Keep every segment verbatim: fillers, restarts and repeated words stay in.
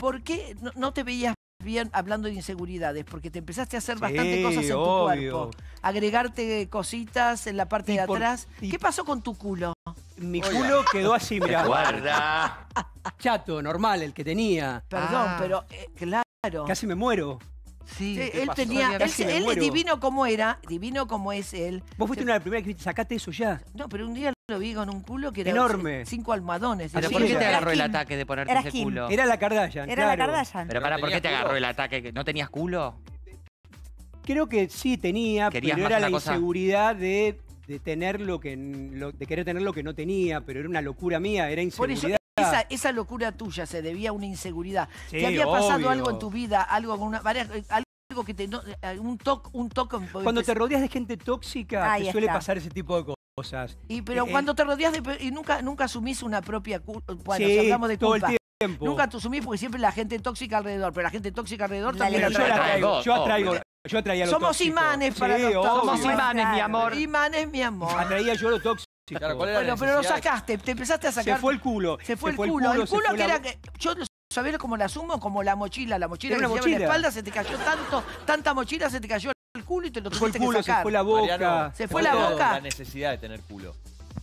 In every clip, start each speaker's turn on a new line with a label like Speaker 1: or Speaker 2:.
Speaker 1: ¿por qué no, no te veías bien hablando de inseguridades? Porque te empezaste a hacer
Speaker 2: Sí,
Speaker 1: bastante cosas en tu
Speaker 2: obvio.
Speaker 1: cuerpo. Agregarte cositas en la parte
Speaker 2: Y
Speaker 1: de
Speaker 2: por-
Speaker 1: atrás.
Speaker 2: y-
Speaker 1: ¿Qué pasó con tu culo?
Speaker 2: Mi
Speaker 3: Oiga.
Speaker 2: culo quedó así, mirá.
Speaker 3: Guarda.
Speaker 2: Chato, normal, el que tenía.
Speaker 1: Perdón,
Speaker 3: Ah.
Speaker 1: pero eh, claro.
Speaker 2: Casi me muero.
Speaker 3: Sí,
Speaker 1: Sí,
Speaker 3: ¿qué
Speaker 1: él
Speaker 3: pasó?
Speaker 1: tenía, él,
Speaker 2: Casi
Speaker 1: se-
Speaker 2: me
Speaker 1: él
Speaker 2: muero.
Speaker 1: divino como era, divino como es él.
Speaker 2: Vos fuiste
Speaker 1: Se-
Speaker 2: una de las primeras que dijiste, sacate eso ya.
Speaker 1: No, pero un día lo vi con un culo que era
Speaker 2: Enorme.
Speaker 1: cinco almohadones.
Speaker 3: ¿Pero
Speaker 2: Así
Speaker 3: por qué
Speaker 2: era.
Speaker 3: te
Speaker 2: Era
Speaker 3: agarró el
Speaker 4: Kim.
Speaker 3: ataque de ponerte
Speaker 4: Era
Speaker 3: ese
Speaker 4: Kim.
Speaker 3: culo?
Speaker 2: Era la Kardashian,
Speaker 4: Era la
Speaker 2: claro.
Speaker 4: Kardashian.
Speaker 3: Pero
Speaker 5: ¿No
Speaker 3: para, ¿por qué
Speaker 5: tenías
Speaker 3: te agarró
Speaker 5: culo?
Speaker 3: el ataque? ¿No tenías culo?
Speaker 2: Creo que sí tenía,
Speaker 3: ¿Querías
Speaker 2: pero
Speaker 3: más
Speaker 2: era
Speaker 3: una
Speaker 2: la
Speaker 3: cosa?
Speaker 2: inseguridad de, de tener lo que lo- de querer tener lo que no tenía, pero era una locura mía, era
Speaker 1: Por eso,
Speaker 2: inseguridad.
Speaker 1: esa, esa locura tuya se debía a una inseguridad.
Speaker 2: Sí,
Speaker 1: ¿Te había pasado
Speaker 2: obvio.
Speaker 1: algo en tu vida? Algo con una, varias- algo que te... no, eh, un toque... Un toque
Speaker 2: Cuando te rodeas de gente tóxica,
Speaker 4: Ahí
Speaker 2: te suele
Speaker 4: está.
Speaker 2: pasar ese tipo de cosas.
Speaker 1: Y, pero
Speaker 2: Eh,
Speaker 1: cuando te rodeas de... Y nunca, nunca asumís una propia culpa. Bueno,
Speaker 2: sí,
Speaker 1: si hablamos de
Speaker 2: todo
Speaker 1: culpa.
Speaker 2: el tiempo.
Speaker 1: Nunca te asumís porque siempre la gente tóxica alrededor. Pero la gente tóxica alrededor
Speaker 4: La
Speaker 1: también
Speaker 2: Pero yo
Speaker 4: ley.
Speaker 2: la
Speaker 1: atrae.
Speaker 2: traigo, yo atraigo,
Speaker 3: Obvio.
Speaker 2: yo atraía lo
Speaker 1: Somos
Speaker 2: tóxico.
Speaker 1: imanes para
Speaker 2: Sí,
Speaker 1: los tóxicos.
Speaker 3: Somos
Speaker 2: obvio.
Speaker 3: imanes, mi amor.
Speaker 1: Imanes, mi amor.
Speaker 2: Atraía yo lo tóxico.
Speaker 5: Claro, ¿cuál era la
Speaker 1: Bueno, pero lo
Speaker 5: necesidad?
Speaker 1: sacaste. Te empezaste a sacar...
Speaker 2: Se fue el culo.
Speaker 1: Se fue el culo. El
Speaker 2: se
Speaker 1: culo
Speaker 2: fue
Speaker 1: que
Speaker 2: la
Speaker 1: era
Speaker 2: bo-
Speaker 1: que. Yo ¿sabés cómo la asumo? Como la mochila. La mochila
Speaker 2: Era
Speaker 1: que
Speaker 2: una
Speaker 1: se lleva en la
Speaker 2: mochila.
Speaker 1: espalda, se te cayó tanto, tanta mochila, se te cayó el culo y te lo
Speaker 2: Se fue el
Speaker 1: tuviste
Speaker 2: culo,
Speaker 1: que
Speaker 2: se
Speaker 1: sacar.
Speaker 2: fue la boca.
Speaker 5: Mariano,
Speaker 1: Se fue
Speaker 5: ¿cuál
Speaker 1: la
Speaker 5: era
Speaker 1: boca.
Speaker 5: La necesidad de tener culo.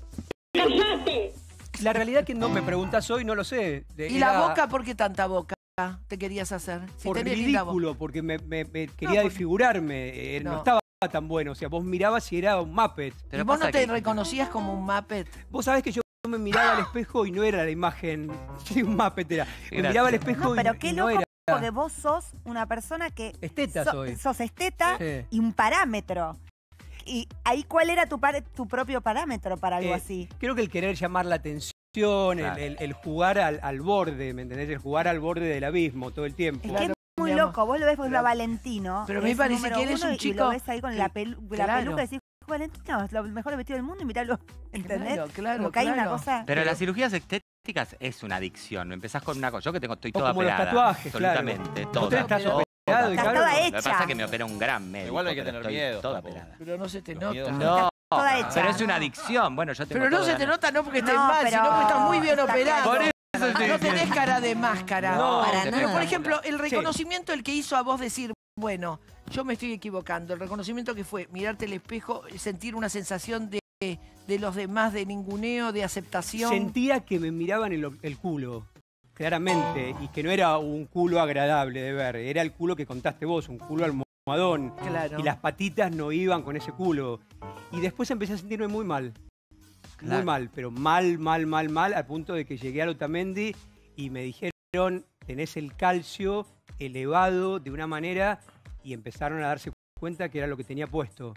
Speaker 2: La realidad que no me preguntas hoy, no lo sé. De-
Speaker 1: ¿Y
Speaker 2: era
Speaker 1: la boca por qué tanta boca te querías hacer? Si
Speaker 2: por
Speaker 1: tenés linda boca.
Speaker 2: ridículo, porque me, me- me quería
Speaker 1: porque-
Speaker 2: desfigurarme. eh, no.
Speaker 1: No.
Speaker 2: estaba tan bueno. O sea, vos mirabas y era un Muppet.
Speaker 1: ¿Y
Speaker 3: Pero
Speaker 1: vos no
Speaker 3: pasa
Speaker 1: te
Speaker 3: que-
Speaker 1: reconocías como un Muppet?
Speaker 2: Vos sabés que yo me miraba al espejo y no era la imagen. Sí, un Muppet era. Me
Speaker 3: Gracias.
Speaker 2: miraba al espejo
Speaker 4: No, pero
Speaker 2: y,
Speaker 4: qué
Speaker 2: y no
Speaker 4: loco,
Speaker 2: era.
Speaker 4: porque vos sos una persona que...
Speaker 2: Esteta
Speaker 4: so-
Speaker 2: soy.
Speaker 4: Sos esteta
Speaker 2: Sí.
Speaker 4: y un parámetro. Y ahí, ¿cuál era tu, par- tu propio parámetro para algo
Speaker 2: Eh,
Speaker 4: así?
Speaker 2: Creo que el querer llamar la atención,
Speaker 3: Claro.
Speaker 2: el, el- el jugar al, al borde, ¿me entendés? El jugar al borde del abismo todo el tiempo.
Speaker 4: Es
Speaker 1: Claro,
Speaker 4: que es muy
Speaker 1: mi amor.
Speaker 4: loco. Vos lo ves por
Speaker 1: Pero-
Speaker 4: ejemplo, a Valentino.
Speaker 1: pero me
Speaker 4: es
Speaker 1: parece
Speaker 4: número
Speaker 1: que él es
Speaker 4: uno
Speaker 1: un
Speaker 4: Y
Speaker 1: chico
Speaker 4: lo ves ahí con
Speaker 1: que-
Speaker 4: la, pelu- la
Speaker 1: claro.
Speaker 4: peluca y decís, Valentino es lo mejor vestido del mundo y miralo. ¿Entendés?
Speaker 1: Claro, claro,
Speaker 4: Como que hay una
Speaker 1: claro.
Speaker 4: cosa...
Speaker 3: Pero las cirugías estéticas es una adicción. Empezás con una cosa. Yo que tengo, estoy
Speaker 2: O
Speaker 3: toda
Speaker 2: como los
Speaker 3: operada.
Speaker 2: tatuajes, claro.
Speaker 3: Absolutamente,
Speaker 2: Vos
Speaker 3: toda.
Speaker 2: te estás
Speaker 1: Pero-
Speaker 2: operado y
Speaker 4: Estás
Speaker 2: claro,
Speaker 4: toda
Speaker 3: Lo que pasa
Speaker 4: hecha.
Speaker 3: es que me opera un gran médico.
Speaker 5: Igual no hay que
Speaker 3: pero
Speaker 5: tener
Speaker 3: estoy
Speaker 5: miedo
Speaker 3: toda
Speaker 5: tampoco.
Speaker 3: operada.
Speaker 1: Pero no se te
Speaker 5: Los
Speaker 1: nota.
Speaker 5: miedos
Speaker 3: No,
Speaker 4: toda hecha.
Speaker 3: pero es una adicción. Bueno, yo tengo
Speaker 1: Pero no
Speaker 3: toda
Speaker 1: se
Speaker 3: la-
Speaker 1: te nota no porque estés
Speaker 4: No,
Speaker 1: mal,
Speaker 4: pero-
Speaker 1: sino porque estás muy bien
Speaker 4: Está
Speaker 1: operado.
Speaker 3: Por eso
Speaker 1: Ah,
Speaker 3: estoy
Speaker 1: no
Speaker 3: diciendo.
Speaker 1: tenés cara de máscara.
Speaker 3: No,
Speaker 4: para
Speaker 3: te-
Speaker 4: nada.
Speaker 1: Pero, por ejemplo, el reconocimiento, el que hizo a vos decir, bueno, yo me estoy equivocando. El reconocimiento que fue mirarte al espejo, sentir una sensación de, de los demás, de ninguneo, de aceptación.
Speaker 2: sentía que me miraban el, el culo, claramente, y que no era un culo agradable de ver, era el culo que contaste vos, un culo almohadón,
Speaker 1: Claro.
Speaker 2: y las patitas no iban con ese culo. Y después empecé a sentirme muy mal, muy
Speaker 3: Claro.
Speaker 2: mal, pero mal, mal, mal, mal, al punto de que llegué a Otamendi y me dijeron, tenés el calcio elevado de una manera, y empezaron a darse cuenta que era lo que tenía puesto.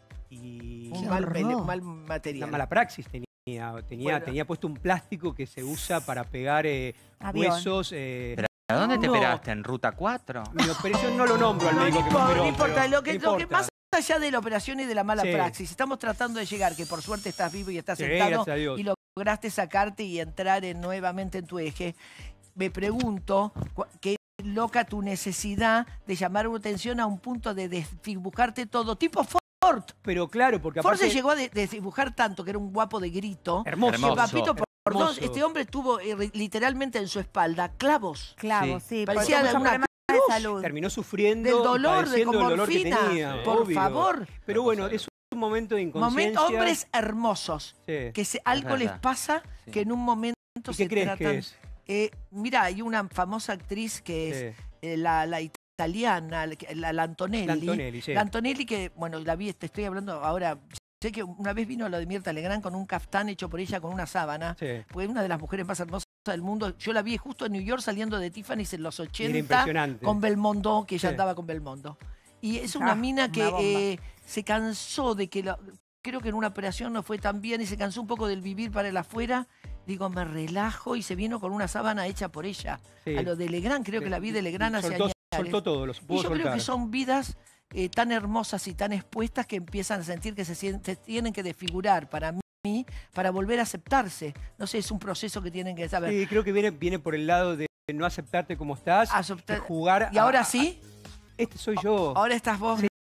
Speaker 2: Y
Speaker 1: Un
Speaker 4: Qué
Speaker 1: mal,
Speaker 4: horror.
Speaker 1: pele- mal
Speaker 2: una
Speaker 1: material.
Speaker 2: mala praxis tenía. Tenía,
Speaker 1: Bueno.
Speaker 2: tenía puesto un plástico que se usa para pegar eh,
Speaker 4: Avión.
Speaker 2: huesos. eh,
Speaker 3: Pero, ¿a dónde te
Speaker 2: No.
Speaker 3: operaste? ¿En Ruta cuatro?
Speaker 2: Mi operación no lo nombro al
Speaker 1: No,
Speaker 2: médico
Speaker 1: no
Speaker 2: que me
Speaker 1: importa,
Speaker 2: operó,
Speaker 1: no importa.
Speaker 2: pero
Speaker 1: Lo que,
Speaker 2: no
Speaker 1: lo que
Speaker 2: importa.
Speaker 1: más allá de la operación y de la mala
Speaker 2: Sí.
Speaker 1: praxis, estamos tratando de llegar, que por suerte estás vivo y estás
Speaker 2: Sí,
Speaker 1: sentado
Speaker 2: gracias a Dios.
Speaker 1: y lograste sacarte y entrar en- nuevamente en tu eje. Me pregunto, cua- qué loca tu necesidad de llamar la atención a un punto de desdibujarte todo, tipo Ford.
Speaker 2: Pero claro, porque
Speaker 1: Ford
Speaker 2: aparte...
Speaker 1: se llegó a de- desdibujar tanto que era un guapo de grito.
Speaker 2: Hermoso.
Speaker 1: Que
Speaker 3: Hermoso.
Speaker 1: papito por, por dos,
Speaker 2: Hermoso.
Speaker 1: este hombre tuvo eh, re- literalmente en su espalda clavos.
Speaker 4: Claro,
Speaker 3: Sí.
Speaker 4: sí.
Speaker 1: Parecía
Speaker 4: porque muchos
Speaker 1: una
Speaker 4: problemas de salud.
Speaker 2: Terminó sufriendo
Speaker 1: Del
Speaker 2: y
Speaker 1: dolor, de
Speaker 2: padeciendo
Speaker 1: con
Speaker 2: el dolor que
Speaker 1: morfina.
Speaker 2: tenía,
Speaker 1: Por
Speaker 2: obvio.
Speaker 1: favor.
Speaker 2: Pero bueno, es un momento de inconsciencia.
Speaker 1: Momento, hombres hermosos.
Speaker 2: Sí.
Speaker 1: Que se, algo les
Speaker 3: verdad.
Speaker 1: pasa
Speaker 3: Sí.
Speaker 1: que en un momento
Speaker 2: ¿Y
Speaker 1: se
Speaker 2: qué crees
Speaker 1: tratan.
Speaker 2: que es?
Speaker 1: Eh, mira, hay una famosa actriz que es
Speaker 2: Sí.
Speaker 1: eh, la, la italiana, la, la Antonelli.
Speaker 2: La Antonelli, sí.
Speaker 1: La Antonelli que, bueno, la vi, te estoy hablando ahora. Sé que una vez vino lo de Mirta Legrand con un caftán hecho por ella con una sábana.
Speaker 2: Sí.
Speaker 1: Fue una de las mujeres más hermosas del mundo. Yo la vi justo en New York saliendo de Tiffany's en los
Speaker 2: Y era
Speaker 1: ochenta
Speaker 2: impresionante.
Speaker 1: con Belmondo, que ella
Speaker 2: Sí.
Speaker 1: andaba con Belmondo. Y es una
Speaker 4: Ah,
Speaker 1: mina
Speaker 4: una
Speaker 1: que
Speaker 4: bomba.
Speaker 1: eh, se cansó de que, la- creo que en una operación no fue tan bien y se cansó un poco del vivir para el afuera. Digo, me relajo y se vino con una sábana hecha por ella.
Speaker 2: Sí.
Speaker 1: A lo de Legrand, creo que la vi de Legrand hace
Speaker 2: soltó,
Speaker 1: años.
Speaker 2: soltó todo, lo
Speaker 1: Y
Speaker 2: pudo
Speaker 1: yo creo
Speaker 2: soltar.
Speaker 1: que son vidas eh, tan hermosas y tan expuestas que empiezan a sentir que se, sien- se tienen que desfigurar para mí, para volver a aceptarse. No sé, es un proceso que tienen que saber.
Speaker 2: Sí, creo que viene, viene por el lado de no aceptarte como estás,
Speaker 1: Aceptar-
Speaker 2: de jugar
Speaker 1: ¿Y ahora
Speaker 2: a-
Speaker 1: sí?
Speaker 2: a- este soy yo.
Speaker 1: Ahora estás vos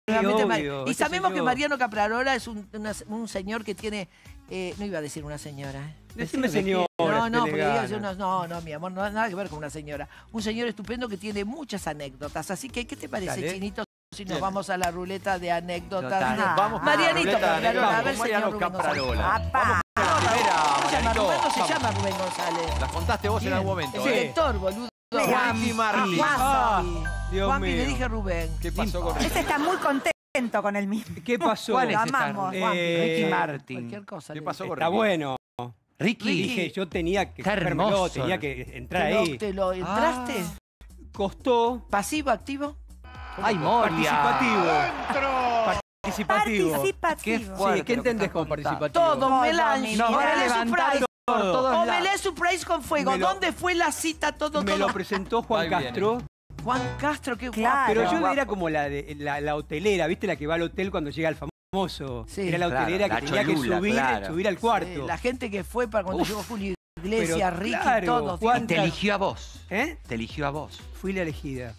Speaker 1: realmente mal.
Speaker 2: obvio,
Speaker 1: Y
Speaker 2: ese
Speaker 1: sabemos
Speaker 2: soy
Speaker 1: que
Speaker 2: yo.
Speaker 1: Mariano Caprarola es un, una- un señor que tiene... eh, no iba a decir una señora, ¿eh?
Speaker 2: Decime
Speaker 1: Decime
Speaker 2: señora.
Speaker 1: que- No,
Speaker 2: si
Speaker 1: no,
Speaker 2: tenés
Speaker 1: porque diga,
Speaker 2: ganas.
Speaker 1: una- no, no, mi amor, no nada que ver con una señora. Un señor estupendo que tiene muchas anécdotas. Así que, ¿qué te parece,
Speaker 2: Dale.
Speaker 1: Chinito, si nos
Speaker 5: Bien.
Speaker 1: vamos a la ruleta de anécdotas?
Speaker 3: Total.
Speaker 1: de-
Speaker 5: Vamos con
Speaker 1: Marianito
Speaker 5: la ruleta de
Speaker 1: Caprarola, a
Speaker 5: anécdotas
Speaker 1: ver,
Speaker 5: con Mariano
Speaker 1: señor Rubén González.
Speaker 5: Caprarola.
Speaker 4: ¡Apa!
Speaker 5: La primera,
Speaker 1: ¿Cómo se llama
Speaker 5: Marianito.
Speaker 1: Rubén? No se
Speaker 5: Vamos.
Speaker 1: llama Rubén González.
Speaker 5: La contaste vos en algún momento.
Speaker 1: Es el
Speaker 5: ¿eh?
Speaker 1: lector, boludo.
Speaker 5: Ricky Martin.
Speaker 2: Ah, Dios
Speaker 1: Juanpi, le
Speaker 2: mío.
Speaker 1: dije Rubén.
Speaker 5: ¿Qué pasó con
Speaker 4: Este está muy contento con el mismo.
Speaker 2: ¿Qué pasó?
Speaker 3: ¿Cuál es
Speaker 4: Lo
Speaker 3: esa?
Speaker 4: amamos,
Speaker 3: Juan?
Speaker 2: Eh,
Speaker 3: Ricky Martin.
Speaker 1: Cualquier cosa.
Speaker 5: ¿Qué
Speaker 1: le
Speaker 5: pasó
Speaker 1: dije.
Speaker 5: con
Speaker 2: Está
Speaker 5: Ricky?
Speaker 2: bueno.
Speaker 3: Ricky.
Speaker 2: Dije, yo tenía que
Speaker 3: Qué
Speaker 2: cogérmelo,
Speaker 3: hermoso.
Speaker 2: tenía que entrar
Speaker 1: ¿Te lo,
Speaker 2: ahí.
Speaker 1: te lo entraste?
Speaker 3: Ah.
Speaker 2: Costó
Speaker 1: ¿Pasivo, activo?
Speaker 3: Ay, Moria.
Speaker 2: participativo. Participativo.
Speaker 4: Participativo.
Speaker 3: fuerte.
Speaker 2: Sí, ¿qué
Speaker 3: lo que
Speaker 2: entendés
Speaker 3: estás
Speaker 2: con
Speaker 3: contando.
Speaker 2: participativo?
Speaker 1: Todo,
Speaker 4: Todo,
Speaker 1: melange.
Speaker 4: mi
Speaker 3: Nos
Speaker 4: vida.
Speaker 3: van a
Speaker 1: Omelé
Speaker 3: levantar
Speaker 1: surprise.
Speaker 3: por todos
Speaker 1: Omelé
Speaker 3: lados.
Speaker 1: surprise con fuego.
Speaker 2: Me lo-
Speaker 1: ¿Dónde fue la cita? Todo,
Speaker 2: Me
Speaker 1: todo.
Speaker 2: lo presentó Juan
Speaker 5: Va y viene.
Speaker 2: Castro,
Speaker 1: Juan Castro, qué
Speaker 4: Claro.
Speaker 1: guapo.
Speaker 2: pero yo
Speaker 1: guapo.
Speaker 2: era como la, de, la, la hotelera, ¿viste? La que va al hotel cuando llega el famoso.
Speaker 1: Sí.
Speaker 2: Era la
Speaker 3: Claro,
Speaker 2: hotelera
Speaker 3: la
Speaker 2: que tenía
Speaker 3: cholula,
Speaker 2: que subir,
Speaker 3: claro.
Speaker 2: subir al cuarto.
Speaker 1: Sí, la gente que fue para cuando
Speaker 2: Uf.
Speaker 1: llegó Julio Iglesias,
Speaker 2: Pero
Speaker 1: Ricky,
Speaker 2: claro,
Speaker 1: todos.
Speaker 2: Juan-
Speaker 3: Y te eligió a vos.
Speaker 2: ¿Eh?
Speaker 3: Te eligió a vos.
Speaker 2: Fui la elegida.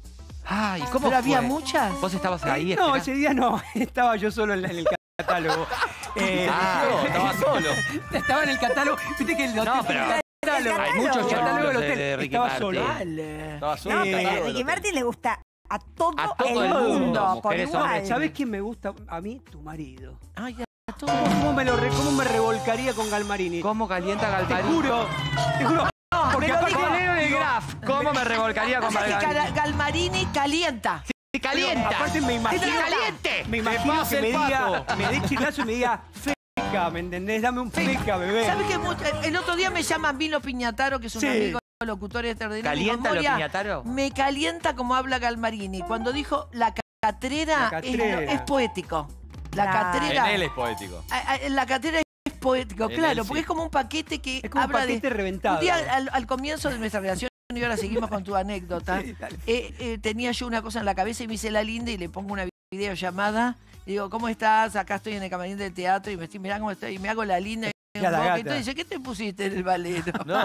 Speaker 3: Ay, ¿cómo
Speaker 1: ¿Pero había
Speaker 3: fue?
Speaker 1: muchas?
Speaker 3: ¿Vos estabas ahí?
Speaker 2: Eh, no,
Speaker 3: esperando?
Speaker 2: ese día no. Estaba yo solo en, la- en el catálogo. Eh,
Speaker 3: Ah,
Speaker 5: No, estaba solo.
Speaker 2: estaba en el catálogo. Viste que el hotel
Speaker 3: No, pero-
Speaker 2: el catálogo.
Speaker 3: Hay muchos
Speaker 2: El catálogo del
Speaker 3: ejemplos
Speaker 2: hotel.
Speaker 3: de Ricky
Speaker 2: Estaba
Speaker 3: Martin.
Speaker 2: solo.
Speaker 1: Dale.
Speaker 5: Estaba solo.
Speaker 4: No,
Speaker 5: en el
Speaker 4: pero
Speaker 5: catálogo
Speaker 4: a
Speaker 5: del
Speaker 4: Ricky
Speaker 5: hotel.
Speaker 4: Martin le gusta a todo,
Speaker 3: A todo
Speaker 4: el
Speaker 3: el
Speaker 4: mundo,
Speaker 3: mundo,
Speaker 4: por
Speaker 3: mujeres,
Speaker 4: igual.
Speaker 3: hombres.
Speaker 2: ¿Sabés quién me gusta a mí? Tu marido.
Speaker 1: Ay, a todo.
Speaker 2: ¿Cómo me, lo re- cómo me revolcaría con Galmarini?
Speaker 3: ¿Cómo calienta
Speaker 2: Te
Speaker 3: Galmarini?
Speaker 2: juro, te juro. Porque
Speaker 1: me lo
Speaker 2: aparte-
Speaker 1: dijo-
Speaker 3: Con Leo de Graf. ¿Cómo me revolcaría con
Speaker 1: Pasa que
Speaker 3: Galmarini?
Speaker 1: Gal- Galmarini calienta.
Speaker 3: ¡Sí, calienta!
Speaker 2: Aparte me imagino,
Speaker 3: ¡Está caliente!
Speaker 2: me imagino
Speaker 5: pase
Speaker 2: que me
Speaker 5: el
Speaker 2: diga,
Speaker 5: pato.
Speaker 2: me dé chirlazo y me diga, feca, ¿me entendés? Dame un feca, bebé.
Speaker 1: ¿Sabes que mucho- el otro día me llaman Vino Piñataro, que es un
Speaker 2: Sí.
Speaker 1: amigo locutor extraordinario? y me dijo,
Speaker 3: ¿Calienta lo
Speaker 1: "Moria,
Speaker 3: piñataro?
Speaker 1: me calienta como habla Galmarini. Cuando dijo la catrera,
Speaker 2: La
Speaker 1: es-
Speaker 2: catrera.
Speaker 1: Es, poético. La
Speaker 4: Claro.
Speaker 1: catrera.
Speaker 5: En él es poético.
Speaker 1: a- a- La catrera es poético,
Speaker 5: En
Speaker 1: claro,
Speaker 5: él
Speaker 1: porque
Speaker 5: sí.
Speaker 1: es como un paquete que
Speaker 2: Es como un
Speaker 1: habla
Speaker 2: paquete
Speaker 1: de.
Speaker 2: reventado.
Speaker 1: Un día al, al comienzo de nuestra relación, y ahora seguimos con tu anécdota,
Speaker 2: Sí, dale.
Speaker 1: eh, eh, tenía yo una cosa en la cabeza y me hice la linda y le pongo una videollamada. Y digo, ¿cómo estás? Acá estoy en el camarín del teatro y me estoy mirando cómo estoy y me hago la linda. Y
Speaker 2: Ya la
Speaker 1: un poco,
Speaker 2: gata.
Speaker 1: y entonces dice, ¿qué te pusiste en el balero?
Speaker 5: No.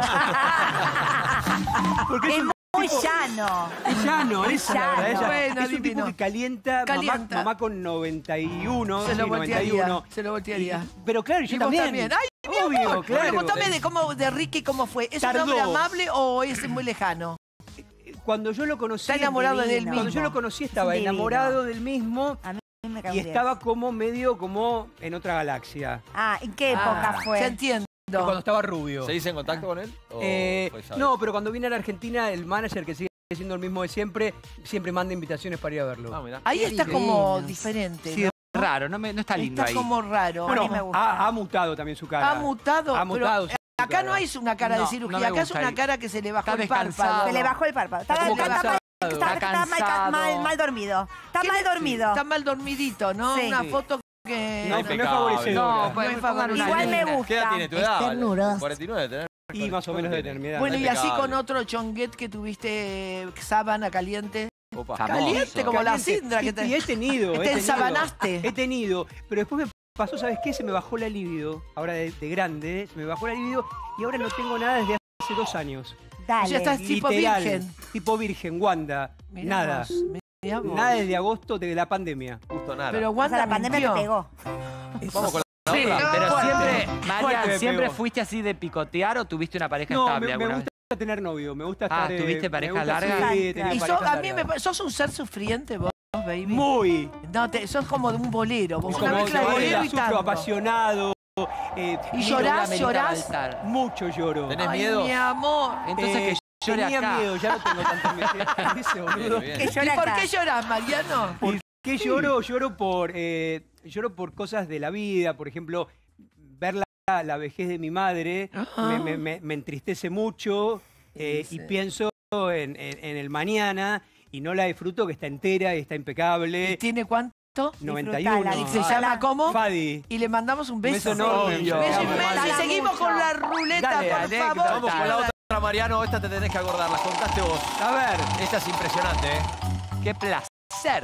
Speaker 2: Porque
Speaker 4: Es
Speaker 2: es un
Speaker 4: muy
Speaker 2: tipo-
Speaker 4: llano.
Speaker 2: Es llano, esa es la verdad.
Speaker 4: llano.
Speaker 2: ella-
Speaker 1: Bueno,
Speaker 2: es un
Speaker 1: divino.
Speaker 2: tipo que calienta, mamá-
Speaker 1: Calienta.
Speaker 2: Mamá, con noventa y uno,
Speaker 1: Se
Speaker 2: sí,
Speaker 1: lo
Speaker 2: noventa y
Speaker 1: voltearía.
Speaker 2: uno.
Speaker 1: Se lo voltearía.
Speaker 2: Y- pero claro, yo
Speaker 1: Y vos
Speaker 2: también.
Speaker 1: Ay, mi
Speaker 2: Obvio,
Speaker 1: amor.
Speaker 2: claro.
Speaker 1: Bueno, contame de cómo, de Ricky cómo fue. ¿Es
Speaker 2: Tardó.
Speaker 1: un hombre amable o es muy lejano?
Speaker 2: Cuando yo lo conocí,
Speaker 1: Está enamorado de él
Speaker 4: divino.
Speaker 2: cuando yo lo conocí estaba
Speaker 4: Divino.
Speaker 2: enamorado del mismo
Speaker 4: A mí me cae
Speaker 2: y
Speaker 4: bien.
Speaker 2: estaba como medio como en otra galaxia.
Speaker 4: Ah, ¿en qué época
Speaker 1: Ah,
Speaker 4: fue?
Speaker 1: Ya entiendo.
Speaker 2: Cuando estaba rubio.
Speaker 5: ¿Seguís en contacto con él? ¿O
Speaker 2: Eh,
Speaker 5: fue esa vez?
Speaker 2: no, pero cuando vine a la Argentina, el manager, que sigue siendo el mismo de siempre, siempre manda invitaciones para ir a verlo.
Speaker 5: Ah, mirá.
Speaker 1: Ahí
Speaker 2: Qué
Speaker 1: está
Speaker 2: divino.
Speaker 1: como diferente.
Speaker 3: Sí,
Speaker 1: ¿no?
Speaker 3: es raro, no, me- no está lindo
Speaker 1: Está
Speaker 3: ahí.
Speaker 1: como raro.
Speaker 2: Bueno,
Speaker 4: a mí me gusta.
Speaker 2: ha, ha mutado también su cara.
Speaker 1: Ha mutado.
Speaker 2: Ha
Speaker 1: pero
Speaker 2: mutado su
Speaker 1: acá
Speaker 2: cara.
Speaker 1: no hay una cara de
Speaker 3: No,
Speaker 1: cirugía,
Speaker 3: no me
Speaker 1: acá es
Speaker 3: gusta
Speaker 1: una
Speaker 3: ahí.
Speaker 1: cara que se le bajó
Speaker 3: Está
Speaker 1: el párpado.
Speaker 3: descansado.
Speaker 4: Se le bajó el párpado. Está,
Speaker 2: Está como
Speaker 4: está- está-
Speaker 2: cansado.
Speaker 4: está-
Speaker 3: Está
Speaker 4: está mal,
Speaker 3: cansado.
Speaker 4: mal- mal dormido. Está
Speaker 1: ¿Qué
Speaker 4: mal
Speaker 1: le-
Speaker 4: dormido.
Speaker 1: Está mal dormidito, ¿no?
Speaker 4: Sí.
Speaker 1: Una
Speaker 2: Sí.
Speaker 1: foto que...
Speaker 2: No,
Speaker 5: Impecable.
Speaker 2: no es favorecedora.
Speaker 3: No,
Speaker 1: No
Speaker 3: pues,
Speaker 1: es favorable.
Speaker 4: Igual me
Speaker 3: linda.
Speaker 4: gusta.
Speaker 5: ¿Qué edad tiene tu edad?
Speaker 4: ternuroso.
Speaker 5: cuarenta y nueve, tenés.
Speaker 2: Y más o menos de determinada.
Speaker 1: Bueno, y así
Speaker 5: Impecable.
Speaker 1: con otro chonguet que tuviste, eh, sábana caliente.
Speaker 5: Opa.
Speaker 3: Famoso.
Speaker 1: Caliente como la
Speaker 2: Caliente.
Speaker 1: Sindra que
Speaker 2: Y-
Speaker 1: te...
Speaker 2: Y he tenido. he
Speaker 1: te
Speaker 2: tenido.
Speaker 1: ensabanaste.
Speaker 2: He tenido. Pero después me pasó, ¿sabes qué? Se me bajó la libido. Ahora de, de grande, se me bajó la libido y ahora no tengo nada desde hace dos años.
Speaker 4: Dale.
Speaker 1: Ya estás tipo
Speaker 2: Literal.
Speaker 1: virgen.
Speaker 2: Tipo virgen, Wanda.
Speaker 1: Mirá
Speaker 2: Nada.
Speaker 1: vos, mirá vos.
Speaker 2: Nada desde agosto de la pandemia.
Speaker 5: Justo nada.
Speaker 1: Pero
Speaker 4: O
Speaker 1: Wanda
Speaker 4: sea, la pandemia
Speaker 1: mintió.
Speaker 4: te pegó.
Speaker 5: Vamos con la
Speaker 3: Sí,
Speaker 5: otra.
Speaker 3: pero
Speaker 2: Fuerte.
Speaker 3: siempre,
Speaker 2: Fuerte
Speaker 3: Marian,
Speaker 2: me
Speaker 3: ¿siempre
Speaker 2: pegó.
Speaker 3: fuiste así de picotear o tuviste una pareja
Speaker 2: No,
Speaker 3: estable
Speaker 2: me, me
Speaker 3: alguna
Speaker 2: gusta
Speaker 3: vez?
Speaker 2: tener novio. Me gusta
Speaker 3: Ah,
Speaker 2: estar. eh,
Speaker 3: ¿tuviste
Speaker 2: me
Speaker 3: pareja
Speaker 2: gusta-
Speaker 3: larga?
Speaker 2: Sí, tenía
Speaker 1: Y sos,
Speaker 2: parejas
Speaker 1: a mí me,
Speaker 2: largas.
Speaker 1: pa- sos un ser sufriente vos, baby.
Speaker 2: Muy.
Speaker 1: No, te, sos como de un bolero. Vos
Speaker 2: Como
Speaker 1: una mezcla de
Speaker 2: que
Speaker 1: bolero y
Speaker 2: sufro,
Speaker 1: tango.
Speaker 2: apasionado. eh,
Speaker 1: ¿Y
Speaker 3: Miro
Speaker 1: llorás,
Speaker 3: una Amerita
Speaker 1: llorás?
Speaker 3: Baltar.
Speaker 2: Mucho lloro.
Speaker 5: ¿Tenés
Speaker 1: Ay,
Speaker 5: miedo?
Speaker 1: mi amor.
Speaker 3: Entonces
Speaker 2: Eh,
Speaker 3: que llore
Speaker 2: tenía
Speaker 3: acá.
Speaker 2: miedo, ya no tengo tanto miedo. Ese boludo.
Speaker 5: Bien,
Speaker 4: Que
Speaker 5: bien.
Speaker 1: ¿Y
Speaker 4: llora
Speaker 1: por
Speaker 4: acá.
Speaker 1: qué llorás, Mariano?
Speaker 2: ¿Por qué lloro? Lloro por, eh, lloro por cosas de la vida. Por ejemplo, ver la, la vejez de mi madre
Speaker 1: Ajá.
Speaker 2: me, me- me- me entristece mucho eh,
Speaker 1: Sí,
Speaker 2: y
Speaker 1: sí.
Speaker 2: pienso en, en- en el mañana y no la disfruto, que está entera y está impecable.
Speaker 1: ¿Tiene cuánto?
Speaker 2: noventa y uno.
Speaker 4: Disfrutala,
Speaker 1: ¿Y se
Speaker 4: disfrutala.
Speaker 1: llama cómo?
Speaker 2: Fadi.
Speaker 1: Y le mandamos un
Speaker 2: Un
Speaker 1: beso.
Speaker 2: beso enorme.
Speaker 3: Obvio.
Speaker 1: Beso
Speaker 3: Te amo,
Speaker 1: inmenso.
Speaker 4: Mariano.
Speaker 1: Y seguimos con la ruleta,
Speaker 3: Dale,
Speaker 1: por
Speaker 3: anécdota.
Speaker 1: favor.
Speaker 5: Vamos con la otra, Mariano. Esta te tenés que acordar. La contaste vos.
Speaker 2: A ver,
Speaker 5: Esta es impresionante, ¿eh?
Speaker 3: Qué placer.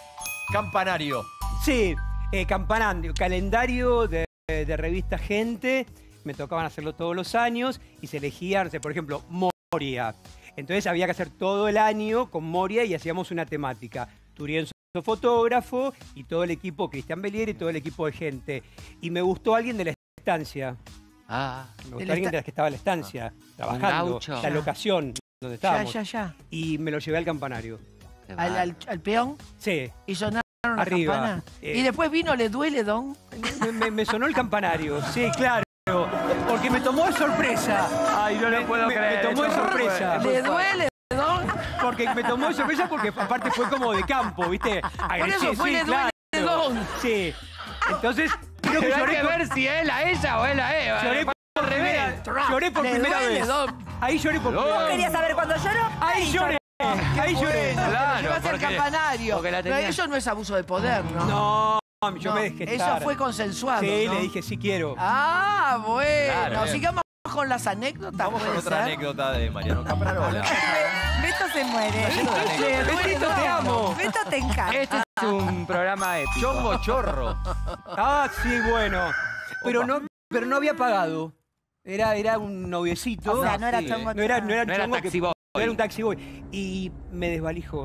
Speaker 5: Campanario.
Speaker 2: sí, eh, campanario, calendario de, de revista Gente. Me tocaban hacerlo todos los años y se elegía, no sé, por ejemplo, Moria. Entonces había que hacer todo el año con Moria y hacíamos una temática. Turienzo fotógrafo y todo el equipo, Cristian Belier y todo el equipo de gente. Y me gustó alguien de la estancia.
Speaker 3: Ah,
Speaker 2: Me
Speaker 1: ¿De
Speaker 2: gustó
Speaker 1: la
Speaker 2: alguien
Speaker 1: esta-
Speaker 2: de las que estaba en la estancia, trabajando.
Speaker 3: gaucho.
Speaker 2: La locación donde
Speaker 1: Ya,
Speaker 2: estábamos.
Speaker 1: ya, ya.
Speaker 2: Y me lo llevé al campanario.
Speaker 3: qué
Speaker 1: Al,
Speaker 3: bárbaro.
Speaker 1: al- al peón
Speaker 2: Sí,
Speaker 1: y sonaron las
Speaker 2: Arriba.
Speaker 1: campanas.
Speaker 2: Eh.
Speaker 1: Y después vino, ¿le duele, don?
Speaker 2: me, me- me sonó el campanario, sí, claro. Porque me tomó de sorpresa.
Speaker 5: Ay, no
Speaker 2: Me, me- me tomó de sorpresa.
Speaker 1: ¿Le duele, don?
Speaker 2: Porque me tomó de sorpresa porque aparte fue como de campo, ¿viste?
Speaker 1: Por eso
Speaker 2: Agresivo,
Speaker 1: fue
Speaker 2: sí,
Speaker 1: le duele,
Speaker 2: claro.
Speaker 1: don.
Speaker 2: Sí. Entonces, creo que
Speaker 3: Pero hay
Speaker 2: lloré
Speaker 3: que
Speaker 2: por,
Speaker 3: ver si él a ella o él a Eva.
Speaker 2: lloré por primera, lloré por
Speaker 1: Le
Speaker 2: primera
Speaker 1: duele,
Speaker 2: vez.
Speaker 1: don.
Speaker 2: Ahí lloré por
Speaker 5: No.
Speaker 2: primera vez.
Speaker 4: ¿Querías saber cuándo lloro?
Speaker 2: Ahí lloré. Ahí lloré.
Speaker 5: Claro,
Speaker 1: Llevaste al
Speaker 5: porque-
Speaker 1: campanario.
Speaker 3: porque la
Speaker 1: Pero
Speaker 3: tenía-
Speaker 1: eso no es abuso de poder, ¿no?
Speaker 2: No, yo
Speaker 1: No,
Speaker 2: me dejé
Speaker 1: eso
Speaker 2: estar.
Speaker 1: fue consensuado,
Speaker 2: Sí,
Speaker 1: ¿no?
Speaker 2: le dije, sí quiero.
Speaker 1: Ah, bueno.
Speaker 5: Claro, bien.
Speaker 1: Sigamos con las anécdotas.
Speaker 5: Vamos con
Speaker 1: ¿puede
Speaker 5: otra
Speaker 1: ser?
Speaker 5: anécdota de Mariano Caprarola.
Speaker 4: Beto se muere.
Speaker 5: Lleno de
Speaker 1: Le
Speaker 5: anécdotas.
Speaker 1: duele,
Speaker 2: Betito, te
Speaker 1: don.
Speaker 2: amo.
Speaker 4: Beto te encanta.
Speaker 3: Este es un programa épico.
Speaker 5: Chongo chorro.
Speaker 2: Ah, sí, bueno. Pero
Speaker 5: Opa.
Speaker 2: no, pero no había pagado. Era, era un noviecito.
Speaker 4: O sea, no era
Speaker 5: Sí.
Speaker 4: chongo.
Speaker 2: No era, no era, un
Speaker 3: No era
Speaker 2: chongo que-
Speaker 3: taxi boy.
Speaker 2: no era un taxi boy. Y me desvalijó.